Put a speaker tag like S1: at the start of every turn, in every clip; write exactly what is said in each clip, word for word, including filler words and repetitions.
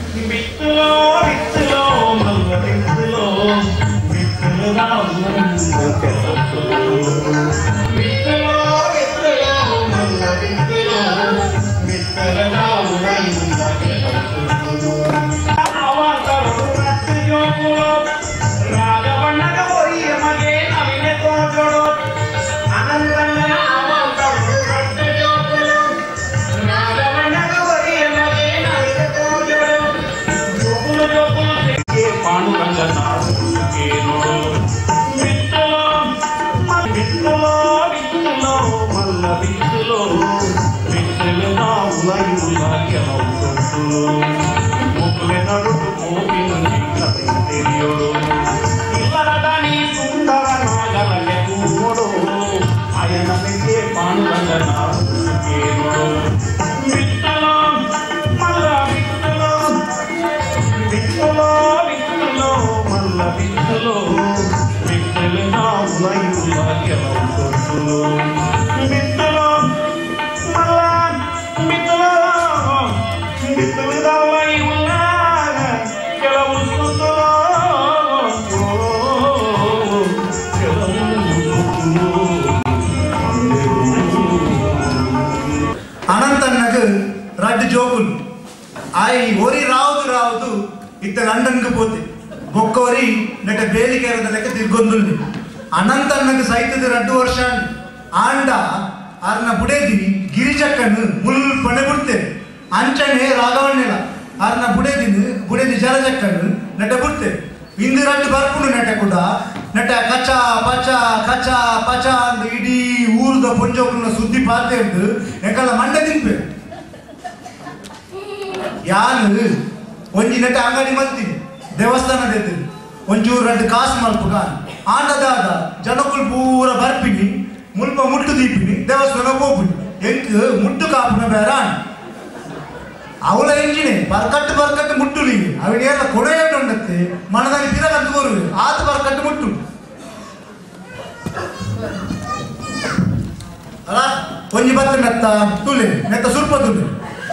S1: ಬಿತ್ತಲೋ ಬಿತ್ತಲೋ ಮಲ್ಲ ಬಿತ್ತಲೋ ಬಿತ್ತಲು ನಾವು ಬಿತ್ತಲೋ ಬಿತ್ತಲೋ ಮಲ್ಲ ಬಿತ್ತಲೋ ಬಿತ್ತಲು ನಾವು ರಾಘವಣ್ಣಗ ಹೋಗಿ ಮಗೆ ನವಿಲೆ ತೋಜೋಡು ಅನಂತಣ್ಣನ
S2: అనంతన్నకు రడ్డు జోకులు ఆయి ఓరి రావదు రావదు ఇత లండన్కి పోతే బొక్కోరి నెట బేలికేರದ లెక్క తిరుగొందుల్ని అనంతన్నకు సైతది రడ్డు వర్షాన్ని ఆండ అర్న బుడేది గిరిజక్కను ముల్ పణెబుಡ್ತೆ ಅಂಚನೆ ರಾಘವಣ್ಣೆಲ ಅರ್ನ ಬುಡೇದಿನ ಬುಡೇದಿ ಜಲಜಕ್ಕನು ನೆಟ ಬುಡ್ತೆ ಇಂದು ರಡ್ಡು ಬರ್ಪುಂಡು ನೆಟ ಕೂಡ ನೆಟ ಕಚ ಪಚ ಕಚ ಪಚ ಅಂದು ಇಡೀ ಊರದ ಪೊಂಜೋಕುನ ಸುದ್ದಿ ಪಾತೆ ಉಂಟು ಎಕ್ಕಲ ಮಂಡೆ ತಿನ್ಪೆ ಯಾನು ಒಂಜಿ ನೆಟ ಅಂಗಡಿ ಮಲ್ತೀನಿ ದೇವಸ್ಥಾನದ ಎದುರು ಒಂಚೂರು ರಡ್ಡು ಕಾಸು ಮಲ್ಪುಗ ಆಂಡದಾದ ಜನಕುಲು ಪೂರ ಬರ್ಪಿನಿ ಮುಲ್ಪ ಮುಟ್ಟು ದೀಪಿನಿ ದೇವಸ್ಥಾನ ಹೋಗ್ಬಿನಿ ಎಂಕ್ ಮುಟ್ಟು ಕಾಪುನ ಬೇಡ ಅವಳ ಎಂಜಿನೆ ಬರ್ಕಟ್ಟು ಬರ್ಕಟ್ಟು ಮುಟ್ಟುಲಿ ಅವಿನೆಲ್ಲ ಕೊಡೆಯಟ್ಟು ಉಂಡತ್ತೆ ಮನದಲ್ಲಿ ತಿರಗಂತು ಬರುವೆ ಆತ ಬರ್ಕಟ್ಟು ಮುಟ್ಟು ಅಲ್ಲ ಒಂಜಿ ಬತ್ತ ನೆತ್ತ ತುಲೆ ನೆತ್ತ ಸುರ್ಪ ತುಲೆ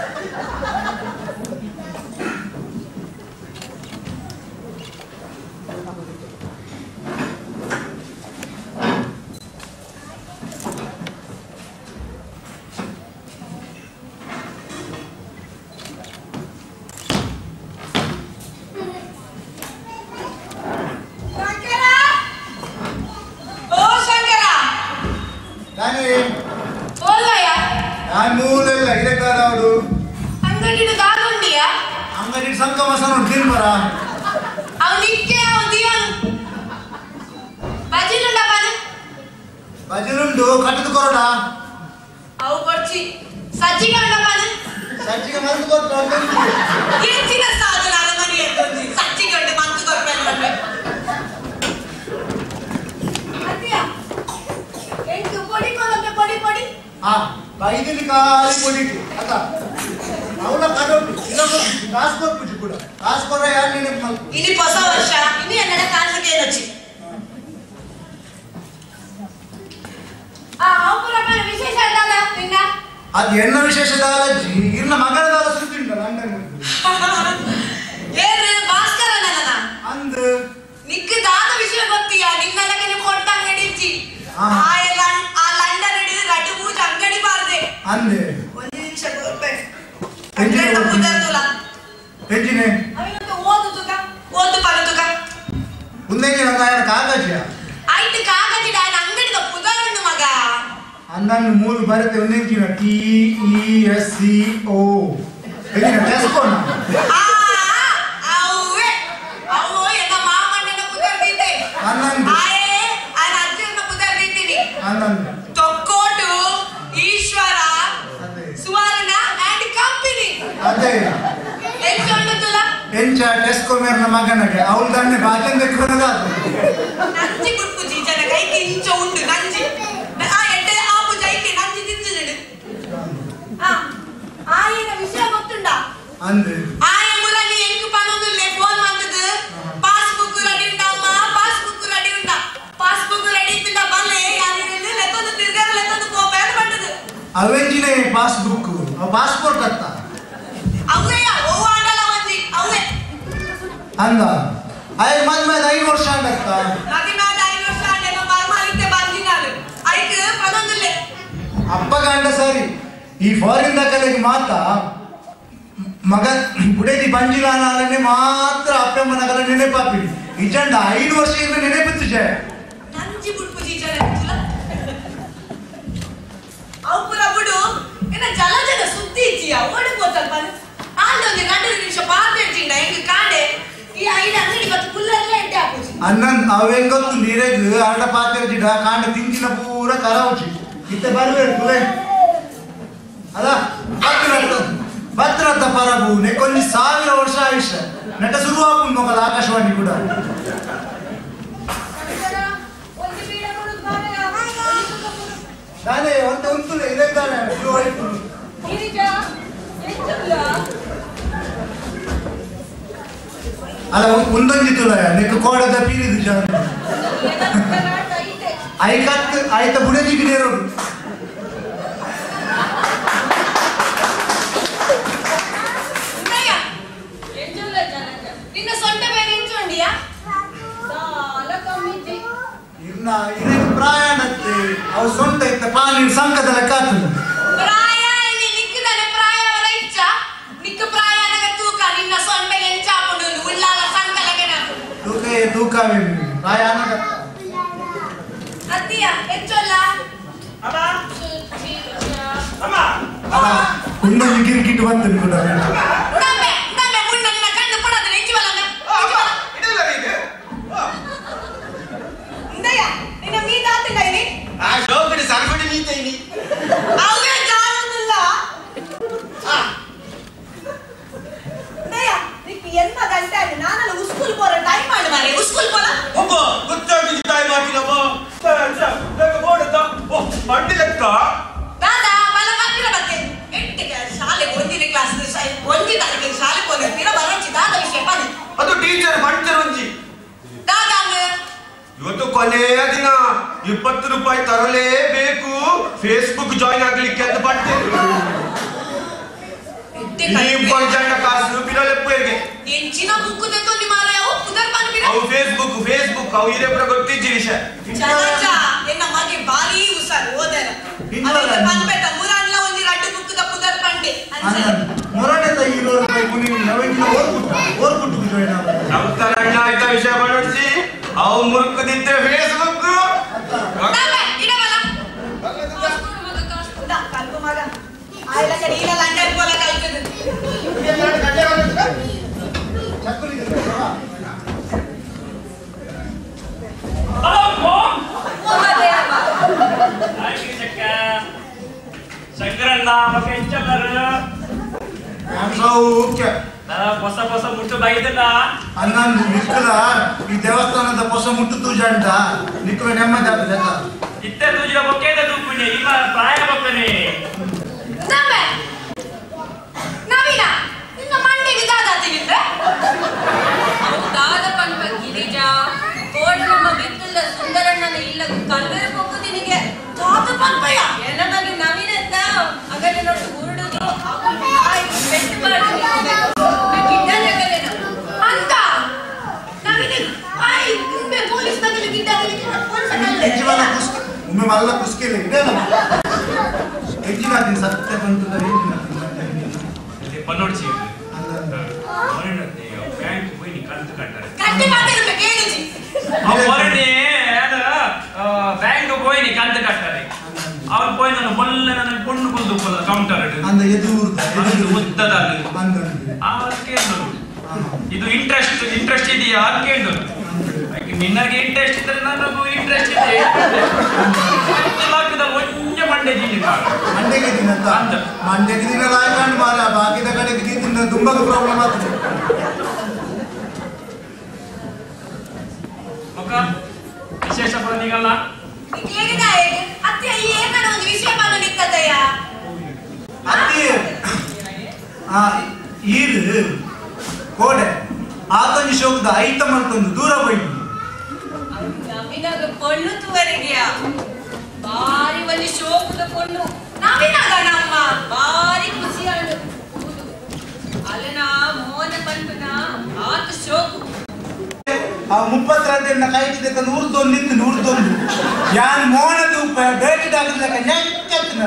S2: బజిలుండు కట్టుదు కొరడా
S3: అవు కొర్చి సజ్జిగా ఉండపాను
S2: సజ్జిగా మందు కొరడా
S3: ఏచిన సాధనాల మరి ఎంతుంది సజ్జిగా ఉండి మందు కొరపాను అంటే అత్తియా ఎంకు పొడి కొలొంటే పొడి పొడి
S2: ఆ బైదిలి కాలి పొడికి అత అవుల కడొట్టు ఇనొక కాస్కొర్పుచి కూడా కాస్కొర యాని
S3: ఇని పొస వర్ష ఇని ఎన్నడ కాన్సకేనొచ్చి ಆ ಆಪುರಪ್ಪನ ವಿಶೇಷ ಅಲ್ಲ ನಿನ್ನ
S2: ಅದು ಎನ್ನ ವಿಶೇಷದ ಅಲಜ್ಜಿ ಇನ್ನ ಮಗಳದಾಲ ಸುತ್ತಿಂಡ ಲಂಡನ್
S3: ಏನ್ರೆ ಭಾಸ್ಕರ ನನ್ನ
S2: ಅಂದ
S3: ನಿಕ್ಕ ದಾದ ವಿಷಯ ಗೊತ್ತಿಯಾ ನಿನ್ನಲಗೆ ನೀವು ಕೊಟ್ಟ ಅಂಗಡಿ ಇಚ್ಚಿ ಆ ಎಲ್ಲ ಆ ಲಂಡನ್ ಹಿಡಿದು ರಡ್ಡು ಪೂಜೆ ಅಂಗಡಿ ಬಾರ್ದೆ
S2: ಅಂದೆ
S3: ಒಂದು ನಿಮಿಷ ಬರ್ಬೇಕು ಅಂಗಡಿ ಪೂಜೆ ತುಲ
S2: ಎಂಜಿನೆ
S3: ಅವಿನಂತ ಓದು ತುಕ ಓದು ಪರ ತುಕ
S2: ಮುಂದೆಂಜಿ ನನ್ನ ಯಾರ ಕಾಗಜಿಯ
S3: ಆಯ್ತು ಕಾಗಜಿ ಡಾನ ಅಂಗಡಿದ ಪುದರನ್ನು ಮಗ
S2: ಅಂದನ್ನು ಮೂರು ಬರುತ್ತೆ ಒಂದೆಂಜಿನ T E S C O ಎಂಜಿನ ಟೆಸ್ಕೋನ
S3: ಆ ಅವ್ವೆ ಅವ್ವ ಎನ್ನ ಮಾಮಣ್ಣನ ಪುದರ್ದಿದ್ದೆ
S2: ಅನ್ನಂದು
S3: ಆಯೇ ಆನ ಅಜ್ಜನ ಪುದರ್ದಿದ್ದೀನಿ
S2: ಅನ್ನಂದು
S3: ತೊಕ್ಕೋಟು ಈಶ್ವರ ಸುವರ್ಣ ಅಂಡ್ ಕಂಪನಿ
S2: ಅದೇ
S3: ಎಂಚ ಉಂಟುಲ
S2: ಎಂಚ ಟೆಸ್ಕೋ ಮೇರ್ನ ಮಗನಿಗೆ ಅವಳು ದಂಡೆ ಬಾಜನ್ ತೆಕ್ಕೊನದ
S3: ನಂಜಿ ಗುಡ್ಪುಜಿ ಜನ ಕೈಗೆ ಇಂಚ ಉಂಟು ನಂಜಿ ಆ ಎಡ್ಡೆ ಆ ಪೂಜೈಕೆ ನಂಜಿ ತಿಂದಿನಡು ಆ ಆಯನ ವಿಷಯ ಗೊತ್ತುಂಡ
S2: ಅಂದೆ
S3: ಆಯ ಮುರನಿ ಎಂಕು ಪನೊಂದುಲ್ಲೆ ಫೋನ್ ಮಾಡ್ತದು ಪಾಸ್ಬುಕ್ ರೆಡಿ ಉಂಟಮ್ಮ ಪಾಸ್ಬುಕ್ ರೆಡಿ ಉಂಟ ಪಾಸ್ಬುಕ್ ರೆಡಿ ಇತ್ತಿಂದ ಬಲ್ಲೆ ಯಾರಿರಲಿ ಲೆತ್ತೊಂದು ತಿರ್ಗಾರ ಲೆತ್ತೊಂದು ಕೋಪೇನ ಬರ್ತದು
S2: ಅವೆಂಜಿನೆ ಪಾಸ್ಬುಕ್ ಪಾಸ್ಪೋರ್ಟ್ ಅತ್ತ
S3: ಅವ್ವೆಯ ಓ ಆಡಲ ಮಂಜಿ ಅವ್ವೆ
S2: ಹಂಗ ಐದು ಮದ್ ಮೇಲೆ ಐದು ವರ್ಷ ಆಗತ್ತ
S3: ನದಿ ಮೇಲೆ ಐದು ವರ್ಷ ಆಡೇನೋ ಬರ್ಮಾಲಿತ್ತೆ ಬಂದಿನಾಳು ಐದು ಪದೊಂದಿಲ್ಲ
S2: ಅಪ್ಪ ಗಂಡ ಸರಿ ಈ ಫಾರಿನ್ ದಾಖಲೆಗೆ ಮಾತ ಮಗ ಬುಡೇದಿ ಬಂಜಿಲಾನೇ ಮಾತ್ರ ಅಪ್ಪಮ್ಮನಗಲ ನೆನೆಪಾಪಿಡಿ ಇಜಂಡ ಐದು ವರ್ಷ ಇದ್ರೆ ನೆನೆಪಿತ್ತು ಜಯ
S3: ನಂಜಿ ಬುಡ್ಪುಜಿ ಜನ ಅವುಪುರ ಬುಡು ಏನ ಜಲ ಜಲ ಸುದ್ದಿ ಇಚ್ಚಿಯ ಓಡಿపోతారు పని ఆందోని రెండు నిమిషం పాపేచిండ ఎంగ కాడే ఈ ఐదు అంగడి బతు పుల్లర్లే అంటే ఆపుచి
S2: అన్నన్ అవేంగొత్తు నీరేగు ఆడ పాతేజిడ కాండ తించిన పూర కరావుచి ఇತ್ತೆ బరువేడు కులే ಅದ ಭದ್ರತ ಭದ್ರತ ಪರಬು ನೆಕ್ಕೊಂದು ಸಾವಿರ ವರ್ಷ ಆಯುಷ್ಯ ನಟ ಶುರುವಾಗುಂಡು ಮಕ್ಕಳ ಆಕಾಶವಾಣಿ ಕೂಡ ನಾನೇ ಒಂದು ಉಂಟು ಇದ್ದಾನೆ ಅಲ್ಲ ಒಂದೊಂದಿತ್ತುಲ ನೆಕ್ ಕೋಡದ ಪೀರಿದು ಜನ ಐಕತ್ ಆಯ್ತ ಬುಡದಿಗೆ ನೇರೋದು ಪ್ರಾಯಣತ್ತೆ ಅವು ಸೊಂಟ ಇತ್ತ ಪಾಲಿನ ಸಂಕದ ಲೆಕ್ಕ ಆಗ್ತದೆ
S3: ಪ್ರಾಯ ಇಲ್ಲಿ ನಿಕ್ಕದನೆ ಪ್ರಾಯ ಅವರ ಇಚ್ಛ ನಿಕ್ಕ ಪ್ರಾಯ ನನಗೆ ತೂಕ ನಿನ್ನ ಸೊಂಟಗೆ ಎಂಚಾಪುಂಡು ಉಳ್ಳಾಲ ಸಂಕಲಗೆ ನಾನು
S2: ತೂಕ ತೂಕವೇ ಪ್ರಾಯ ಅನ್ನದ
S3: ಅತ್ತಿಯ ಹೆಚ್ಚಲ್ಲ
S1: ಅಮ್ಮ ಅಮ್ಮ
S2: ಅಲ್ಲ ಕುಂಡ ಕಿರಿಕಿಟ್ಟು ಬಂತು ಕೂಡ
S3: ಉಡಂಬೆ ಉಡಂಬೆ ಮುನ್ನ ನಿನ್ನ ಕಣ್ಣು ಪಡದ ನೆಂಚಿವಲ್ಲ
S1: ಇದೆಲ್ಲ ಇದು
S3: ಇಂದಯ್ಯ ನಿನ್ನ ಮೀದಾತಿಲ್ಲ ಇಲ್ಲಿ
S1: ಆ ಶೋಕಡಿ ಸರ್ಗಡಿ ಮೀತ ಇಲ್ಲಿ
S3: ಅವೇ ಜಾನುದಿಲ್ಲ ಇಂದಯ್ಯ ನಿಕ್ಕೆ ಎಂತ ಗಂಟೆ ಆಯ್ತು ನಾನಲ್ಲ ಉಸ್ಕೂಲ್ ಪೋರ ಟೈಮ್ ಮಾಡಿ ಮಾರೆ ಉಸ್ಕೂಲ್ ಪೋಲ
S1: ಒಬ್ಬ ಗೊತ್ತಾಗಿ ಟೈಮ್ ಹಾಕಿನಪ್ಪ ಲೆಕ್ಕ ಬೋರ್ಡ್ ಓ ಬಂಡಿ ಲೆಕ್ಕ
S3: ದಾದಾ ಬಲ ಬರ್ತಿರ ಬತ್ತೆ ಎಂಟಿಗೆ ಶಾಲೆ ಒಂದಿನ ಕ್ಲಾಸ್ ಒಂದಿನ ತಾರೀಕಿಗೆ ಶಾಲೆ ಹೋಗಿರ್ತೀರ ಬರೋಚಿ ದಾದ ವಿಷಯ ಬಂದು
S1: ಅದು ಟೀಚರ್ ಬಂಟರ್ ಒಂಜಿ
S3: ದಾದಾ
S1: ಇವತ್ತು ಕೊನೆಯ ದಿನ ಇಪ್ಪತ್ತು ರೂಪಾಯಿ ತರಲೇಬೇಕು ಫೇಸ್ಬುಕ್ ಜಾಯಿನ್ ಆಗ್ಲಿಕ್ಕೆ ಅಂತ ಬಟ್ಟೆ ಜಂಡ ಕಾಸು ಬಿರಲೆಪ್ಪಗೆ
S3: ಎಂಚಿನ ಬುಕ್ ತೆತ್ತೊಂದಿ ಮಾರಾಯವು ಪುದರ್ ಬಂದ್ಬಿಡ
S1: ಅವು ಫೇಸ್ಬುಕ್ ಫೇಸ್ಬುಕ್ ಅವು ಇದೇ ಪುರ ಗೊತ್ತಿಜ್ಜಿ ವಿಷಯ
S3: ಚಲಚ ಎನ್ನ ಮಗೆ ಬಾರಿ ಉಸಾರು ಓದರ ಅದಕ್ಕೆ ಬಂದ್ಬೇಟ ಮುರಾನ್ಲ ಒಂದಿ ರಡ್ಡು ಬುಕ್ ದ ಪುದರ್ ಬಂಡೆ ಅನ್ಸಲ್ಲ
S2: ಮೊರಡೆದ ಹೀರೋ ಮುನಿ ನವೆಂಟಿನ ಓರ್ಕುಟ್ಟ ಓರ್ಕುಟ್ಟು ಜಾಯಿನ್ ಆಗ
S1: ನಮ್ಮ ತರಣ್ಣ ಆಯ್ತ ವಿಷಯ ಬರೋಡ್ಸಿ ಅವು ಮುರುಕದಿದ್ದೆ ಫೇಸ್ಬುಕ್
S3: ದಾಬೆ ಇಡವಲ್ಲ ದಾ ಕಲ್ಪು ಮಗ ಆಯ್ಲ ಕಡೆ ಇಲ್ಲ ಲಂಡನ್ ಪೋಲ ಕಲ್ಕದು
S2: ಚಕ್ಕುಲಿ
S4: ಶಂಕರಣ್ಣ ಮತ್ತೆ ಎಂಚಲ್ಲರು ಹೊಸ ಹೊಸ ಮುಟ್ಟು ಬೈದಿಲ್ಲ
S2: ಅನ್ನೊಂದು ನಿಕ್ಕಲ ಈ ದೇವಸ್ಥಾನದ ಹೊಸ ಮುಟ್ಟು ತೂಜಂಟ ನಿಕ್ಕಲ ನೆಮ್ಮದಿ ಆಗ್ತದೆ
S4: ಇತ್ತೆ ತೂಜಿನ ಬೊಕ್ಕೇದ ತೂಪುಣಿ ಈಗ ಪ್ರಾಯ ಬಪ್ಪನೆ
S3: ದಾಬೆ ನವೀನ ನಿನ್ನ ಮಂಡೆಗೆ ದಾದ ತಿನ್ನಿದ್ರೆ
S5: ದಾದ ಪಂಪ ಗಿರಿಜ ಕೋಡ ನಮ್ಮ ಬಿತ್ತಲ್ಲ ಸುಂದರಣ್ಣನ ಇಲ್ಲ ಕಲ್ಗರ ಪೊಕ್ಕು ನಿನಗೆ
S3: ದಾದ ಪಂಪಯ್ಯ
S5: ಎಲ್ಲ ಬಗ್ಗೆ ನವೀನ ಅಂತ ಅಗಡೆ ನೋಡು ಗುರುಡುದು ಬೆಟ್ಟು ಮಾಡಿ ಗಿಡ್ಡನಾಗಲೇನ
S3: ಅಂತ ನವೀನ ಆಯ್ ನಿಂಬೆ ಪೊಲೀಸ್ ತಗಲಿ ಗಿಡ್ಡಾಗಲಿ
S2: ಹೆಜ್ಜಿವಲ್ಲ ಕುಸ್ಕಿ ಒಮ್ಮೆ ಮಲ್ಲ ಕುಸ್ಕಿಲ್ಲ ಇದೇನ ಹೆಚ್ಚಿನ ಸತ್ಯ ಬಂತದ
S4: ಪನ್ನೋಡ್ಸಿ ಬ್ಯಾಂಕ್ ಹೋಗಿ ನೀ ಕಂತು ಕಟ್ಟಾರೆ
S3: ಕಟ್ಟಿ ಮಾತಾಡ್ಬೇಕು ಕೇಳಿಜಿ
S4: ಅವರನ್ನೇ ಬ್ಯಾಂಕ್ ಹೋಗಿ ನೀ ಕಂತು ಕಟ್ಟಾರೆ ಅವ್ರು போய் ನಾನು ಮೊಲ್ಲ ನನ್ನ ಕೊಂಡು ಕೊಂಡು ಹೋದ ಕೌಂಟರ್
S2: ಅಂದ ಎದುರುದ ಎದುರು
S4: ಉದ್ದದ
S2: ಅಂದ
S4: ಆರ್ಕೆ ಇದು ಇಂಟ್ರೆಸ್ಟ್ ಇಂಟ್ರೆಸ್ಟ್ ಇದೆಯಾ ಕೇಳು ನಿನಗೆ ಇಂಟ್ರೆಸ್ಟ್ ಇದ್ರೆ ನನಗೂ ಇಂಟ್ರೆಸ್ಟ್ ಇದೆ ಲಾಕ್ದ ಒಂಜ ಮಂಡೆ ಜಿನಿ
S2: ಮಂಡೆಗೆ ದಿನ ಅಂತ ಮಂಡೆಗೆ ದಿನ ಲಾಯ್ಕೊಂಡು ಮಾರ ಬಾಕಿದ ಕಡೆಗೆ ದಿನ ತುಂಬಾ ಪ್ರಾಬ್ಲಮ್ ಆಗ್ತದೆ
S4: ಮಕ್ಕ ವಿಶೇಷ ಬಂದಿಗಲ್ಲ
S3: ಕೇಳಿದಾಯ ಅತ್ತೆ ಈ ಏಕಡ ಒಂದು ವಿಷಯ ಬಂದು ನಿಕ್ಕದಯ್ಯ
S2: ಅತ್ತಿ ಆ ಈದ್ ಕೋಡೆ ಆತಂಜಿ ಶೋಕದ ಐತ ಮಲ್ತೊಂದು ದೂರ ಬೈದು
S5: ನವೀನಾಗ ಪೊಣ್ಣು ತುವರಿಗೆಯ ಬಾರಿ ಒಂದು ಶೋಕದ ಪೊಣ್ಣು
S3: ನವೀನಾಗ ನಮ್ಮ
S5: ಬಾರಿ ಖುಷಿಯಾಳು ಅಲ್ಲನ ಮೋನ ಪಂಪನ ಆತ ಶೋಕು
S2: ಆ ಮುಪ್ಪತ್ತರದಿಂದ ಕೈಟಿದ್ದ ನೂರದೊಂದು ನಿಂತು ನೂರದೊಂದು ಯಾನ್ ಮೋನದು ಬೇಟಿ ಡಾಕ್ಟರ್ ನೆಕ್ಕೆತ್ತಿನ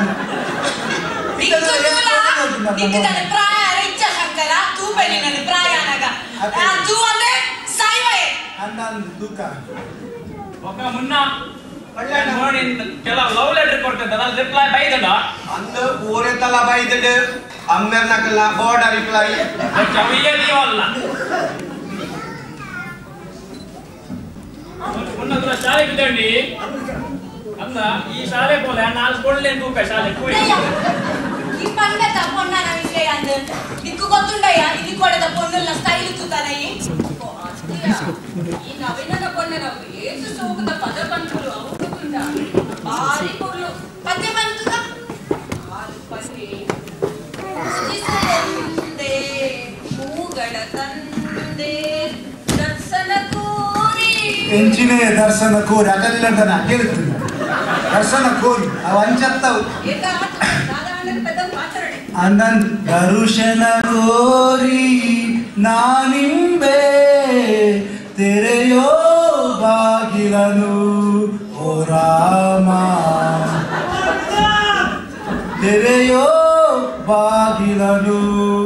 S3: ನಿಕ್ಕದನೆ ಪ್ರಾಯ ರಿಚ್ಚ ಶಂಕರ ತೂಪೆನಿ ನನ್ನ ಪ್ರಾಯ ನಗ ತೂ ಅಂದ್ರೆ ಸಾಯ್ವೆ
S2: ಅನ್ನಂದು ದುಃಖ
S4: ಒಕ್ಕ ಮುನ್ನ ನೋಡಿ ಕೆಲವು ಲವ್ ಲೆಟರ್ ಕೊಡ್ತದ ರಿಪ್ಲೈ ಬೈದಡ
S1: ಅಂದ ಓರೆ ತಲ ಬೈದಡ ಅಮ್ಮೆರ್ ನಕಲ್ಲ ಬೋರ್ಡ್ ರಿಪ್ಲೈ
S4: ಚವಿಯ ದಿವಲ್ಲ ಮುನ್ನದ್ರ ಶಾಲೆ ಬಿದ್ದಂಡಿ ಅಂದ ಈ ಶಾಲೆ പോലെ ನಾಲ್ಕು ಕೊಳ್ಳೆ ತೂಕ ಶಾಲೆ ಕೂಡಿ
S3: ಈ ಪಂಡತ ಪೊನ್ನನ ವಿಷಯ ಅಂದ ನಿಕ್ಕು ಗೊತ್ತುಂಡಯ್ಯ ಇಲ್ಲಿ ಕೊಡದ ಪೊನ್ನಲ್ಲ ಸ್ಟೈಲ್ ತೂತಾನಯ್ಯ
S5: ಈ ನವೀನನ ಪೊನ್ನನ ಏಸು ಸೋಗದ ಪದ ಬಂತು ಅವಗುಂಡ ಬಾರಿ ಕೊಡ್ಲು
S3: ಪದ್ಯ ಬಂತುಗ
S5: ಆಲು ಪನ್ನಿ ಜಿಸೆಂದೆ ಮೂಗಳ ತಂದೆ ದರ್ಶನ ಕೋರಿ
S2: ಎಂಚಿನೇ ದರ್ಶನ ಕೋರಿ ಅಗಲ್ಲದನ ಕೇಳುತ್ತಿಲ್ಲ ದರ್ಶನ ಕೋರಿ ಅವ ಅಂಚತ್ತವು
S5: ಏಕ ಸಾಧಾರಣ ಪದ ಮಾತಾಡಿ
S2: ಅಂದನ್ ದರುಶನ ಕೋರಿ ನಾನಿಂಬೆ ತೆರೆಯೋ ಬಾಗಿಲನು ಓ ರಾಮ ತೆರೆಯೋ ಬಾಗಿಲನು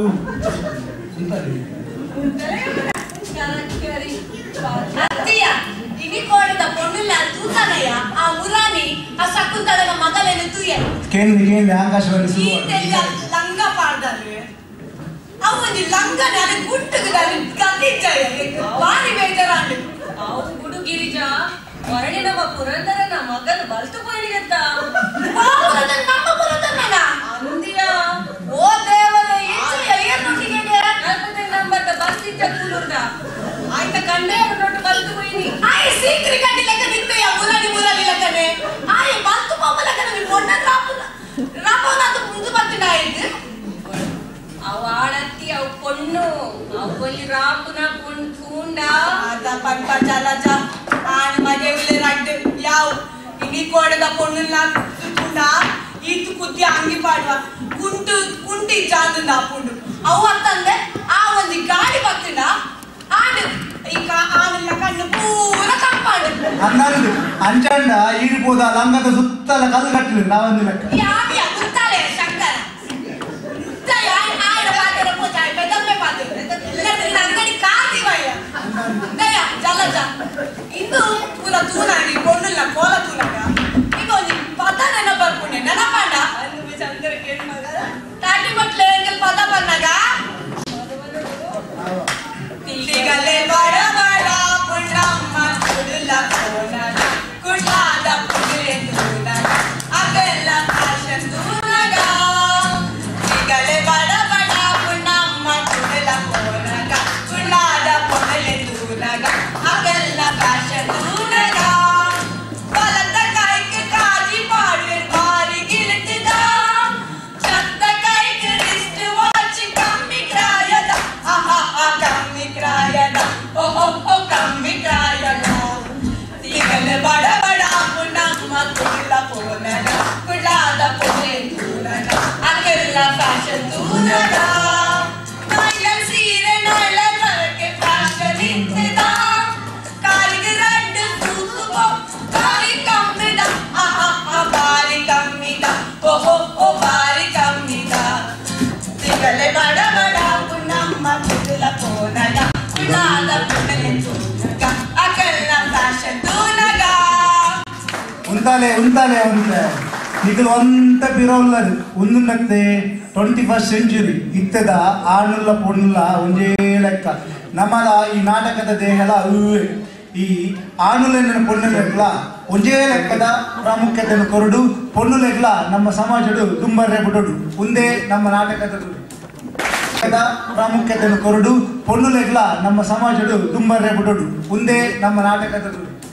S3: ಅತ್ತಿಯ ಇನಿ ಕೊಡದ ಪೊನ್ನಲ್ಲ ತೂತಾನಯ್ಯ ಆ ಮುರಾನಿ ಆ ಶಕುಂತಳನ ಮಗಲೇನು ತೂಯ
S2: ಕೇಳಿ ಕೇಳಿ ಆಕಾಶವಾಣಿ
S3: ಈ
S2: ಶುರು
S3: ತೆಲ್ಲ ಲಂಗ ಪಾಡ್ದಾನೆ ಅವನಿ ಲಂಗ ನಾನು ಗುಟ್ಟುಗ ನಾನು ಕದ್ದಿದ್ದಾಯ ಬಾರಿ ಬೇಜಾರಾಂಡು
S5: ಅವು ಗುಡು ಗಿರಿಜಾ ವರ್ಣಿನವ ಪುರಂದರನ ಮಗನು ಬಲ್ತು ಪೋಯಿಗತ್ತ
S3: ಬಾಬುರನ ನಮ್ಮ ಪುರದನನ
S5: ಅಂದಿಯ
S3: ಓ ದೇವರೇ ಹೆಚ್ಚು ಏನೊಟ್ಟಿಗೆ
S5: ನಲ್ಪತ್ತೆ ನಂಬರ್ದ ಬಸ್ ಇದ್ದ ಕೂಲುರ್ದ ಆಯ್ತ ಕಂಡೆ ನೋಟು ಬಲ್ತು ಪೋಯಿನಿ
S3: ಆಯ್ ಸೀಕ್ರಿ ಕಟ್ಟಿ ಲೆಕ್ಕ ನಿಂತೆಯ ಮುರಾನಿ ಮುರಾನಿ ಲೆಕ್ಕನೆ ಆಯ್ ಬಂತು ಪಾಪ ಲೆಕ್ಕ ನೀವು ಮೊನ್ನ ರಾಪು ರಾಪನ ಅದು ಮುಂದೆ ಬರ್ತಿನ ಆಯ್ತು
S5: ಅವು ಆಡತ್ತಿ ಅವು ಪೊಣ್ಣು ಅವು ಬಲಿ ರಾಪುನ ಪೊಣ್ಣು ತೂಂಡ
S3: ಅದ ಪಂಪ ಜಲಜ ಆನ ಮಗೆ ಉಲೆ ರಡ್ಡು ಯಾವ ಇನಿ ಕೋಡದ ಪೊಣ್ಣುಲ್ಲ ತುತ್ತುಂಡ ಈತು ಕುತ್ತಿ ಅಂಗಿ ಪಾಡುವ ಕುಂಟು ಕುಂಟಿ ಜಾಂದುಂದ ಪುಂಡು ಅವು ಅಂತಂದೆ ಆ ಒಂದು ಗಾಡಿ ಬರ್ತಿಂಡ ಆಡು ಈಗ ಆನೆಲ್ಲ ಕಣ್ಣು ಪೂರ ಕಂಪಾಡು
S2: ಅನ್ನಂದು ಅಂಚಂಡ ಈಡ್ಬೋದ ಲಂಗದ ಸುತ್ತಲ ಕಲ್ಲು ಕಟ್ಟಲಿ ನಾವೊಂದು ಲೆಕ್ಕ
S3: ಯಾವ್ಯ ಗುತ್ತಾಳೆ ಶಂಕರ ದಯ ಆಡ ಪಾತ್ರ ಪೂಜಾ ಬೆದಮ್ಮೆ ಪಾತ್ರ ಎಲ್ಲದನ್ನ ಅಂಗಡಿ ಕಾದಿವಯ್ಯ ದಯ ಜಲಜ ಇಂದು ಪೂರ ತೂನಾಡಿ ಪೊಣ್ಣುಲ್ಲ ಕೋಲ ತೂನಾಗ ಈಗ ಒಂದು ಪದ ನೆನ ಬರ್ಪುಣೆ ನೆನಪಾಂಡ ಅಂದು ಶಂಕರ ಕೇಳಿ ಮಗ ತಾಟಿ ಮಟ್ಲೆ ಎಂಗಲ್ ಪದ ಬಂದಾಗ ತಿಲ್ಲಿಗಲೆ ಬಡ ಬಡ ಪುಣ್ಣಮ್ಮ ಕುಡುಲ ಕೋನಗ ಕುಳ್ಳಾದ ಪುಡಿಲೆ ತೂನಗ ಅಗೆಲ್ಲ ಫ್ಯಾಷನ್ ತೂನಗ ತಿಲ್ಲಿಗಲೆ ಬಡ ಬಡ ಪುಣ್ಣಮ್ಮ ಕುಡುಲ ಕೋನಗ ಕುಳ್ಳಾದ ಪುಡಿಲೆ ತೂನಗ ಅಗೆಲ್ಲ ಫ್ಯಾಷನ್ ತೂನಗ ಬಲದ ಕೈಗೆ ಕಾಜಿ ಪಾಡುವೆ ಬಾರಿ ಗಿಳಿತಿದ ಚತ್ತ ಕೈಗೆ ರಿಸ್ಟ್ ವಾಚ್ ಕಮ್ಮಿ ಕ್ರಾಯದ ಆಹಾ ಆ ಕಮ್ಮಿ ಕ್ರಾಯದ ಓಹೋ ಓ ಕಮ್ಮಿ ಕ್ರಾಯದ ತಿಗಲೆ ಬಡ ಬಡ ಪುಣ್ಣಮ್ಮ ಕುಳ್ಳ ಪೋನಗ ಕುಳ್ಳಾದ ಪೊಲೆ ತೂನಗ ಅಗೆಲ್ಲ ಫ್ಯಾಷನ್ ತೂನಗ ನೈಲ ಸೀರೆ ನೈಲ ತರಕೆ ಫ್ಯಾಷನ್ ಇಂತಿದ ಕಾಲಿಗೆ ರಡ್ಡು ತೂಕುವ ಬಾರಿ ಕಮ್ಮಿದ ಆಹಾ ಆ ಬಾರಿ ಕಮ್ಮಿದ ಓಹೋ ಓ ಬಾರಿ ಕಮ್ಮಿದ ತಿಗಲೆ ಬಡ ಬಡ ಪುಣ್ಣಮ್ಮ ಕುಳ್ಳ ಪೋನಗ ಕುಳ್ಳಾದ ಪೊಲೆ ತೂನಗ ಅಗೆಲ್ಲ ಫ್ಯಾಷನ್ ತೂನಗ
S2: ಉಂತಾಲೆ ಉಂತಾಲೆ ಉಂಟೆ ಇದು ಒಂತ ಪಿರೋಲ್ಲದು ಒಂದು ನತ್ತೆ ಟ್ವೆಂಟಿ ಫಸ್ಟ್ ಸೆಂಚುರಿ ಇತ್ತದ ಆಣುಲ್ಲ ಪೊಣ್ಣುಲ್ಲ ಒಂದೇ ಲೆಕ್ಕ ನಮ್ಮದ ಈ ನಾಟಕದ ದೇಹಲ ಅವುವೆ ಈ ಆಣುಲೆನ ಪೊಣ್ಣುಲೆಗ್ಲ ಒಂದೇ ಲೆಕ್ಕದ ಪ್ರಾಮುಖ್ಯತೆಯನ್ನು ಕೊರಡು ಪೊಣ್ಣುಲೆಗ್ಲ ನಮ್ಮ ಸಮಾಜಡು ದುಂಬರ್ರೆ ಬಿಡೋಡು ಒಂದೇ ನಮ್ಮ ನಾಟಕದ ಪ್ರಾಮುಖ್ಯತೆಯನ್ನು ಕೊರಡು ಪೊಣ್ಣುಲೆಗ್ಲ ನಮ್ಮ ಸಮಾಜಡು ದುಂಬರ್ರೆ ಬಿಡೋಡು ಒಂದೇ ನಮ್ಮ ನಾಟಕದ